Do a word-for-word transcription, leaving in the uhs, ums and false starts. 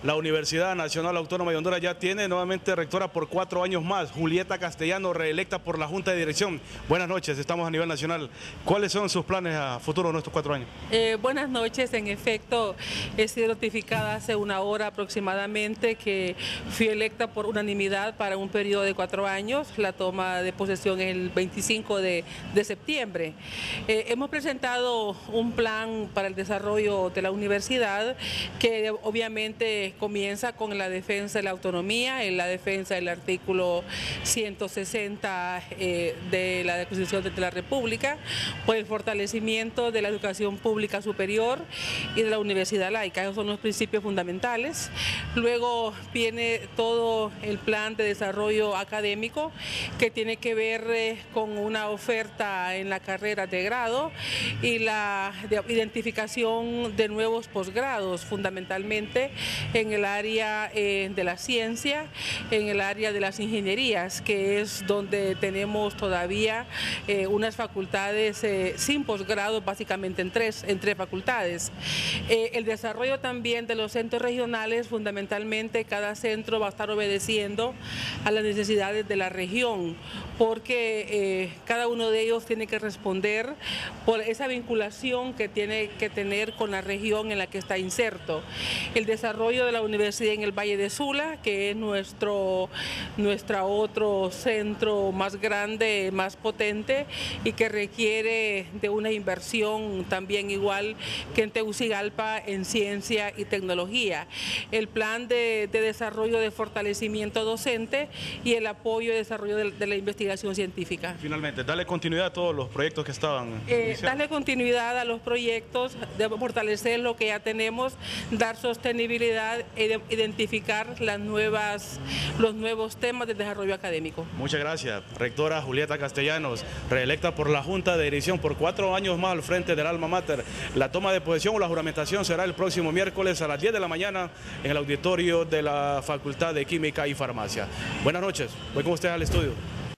la Universidad Nacional Autónoma de Honduras ya tiene nuevamente rectora por cuatro años más, Julieta Castellano, reelecta por la Junta de Dirección. Buenas noches, estamos a nivel nacional. ¿Cuáles son sus planes a futuro en estos cuatro años? Eh, buenas noches, en efecto, he sido notificada hace una hora aproximadamente que fui electa por unanimidad para un periodo de cuatro años, la toma de posesión el veinticinco de septiembre. Eh, hemos presentado un plan para el desarrollo de la universidad que obviamente comienza con la defensa de la autonomía, en la defensa del artículo ciento sesenta eh, de la Constitución de la República, por el fortalecimiento de la educación pública superior y de la universidad laica. Esos son los principios fundamentales. Luego viene todo el plan de desarrollo académico que tiene que ver eh, con una oferta en la carrera de grado y la de identificación de nuevos posgrados, fundamentalmente en el área eh, de la ciencia, en el área de las ingenierías, que es donde tenemos todavía eh, unas facultades eh, sin posgrado, básicamente en tres, en tres facultades. Eh, el desarrollo también de los centros regionales, fundamentalmente cada centro va a estar obedeciendo a las necesidades de la región, porque eh, cada uno de ellos tiene que responder por esa vinculación que tiene que tener con la región en la que está inserto. El desarrollo de la universidad en el Valle de Sula, que es nuestro, nuestro otro centro más grande, más potente y que requiere de una inversión también igual que en Tegucigalpa en ciencia y tecnología. El plan de, de desarrollo de fortalecimiento docente y el apoyo y desarrollo de, de la investigación científica. Finalmente, darle continuidad a todos los proyectos que estaban eh, darle continuidad a los proyectos, de fortalecer lo que ya tenemos, dar sostenibilidad e identificar las nuevas, los nuevos temas de desarrollo académico. Muchas gracias, rectora Julieta Castellanos, reelecta por la Junta de Dirección por cuatro años más al frente del Alma Mater. La toma de posesión o la juramentación será el próximo miércoles a las diez de la mañana en el auditorio de la Facultad de Química y Farmacia. Buenas noches, voy con ustedes al estudio.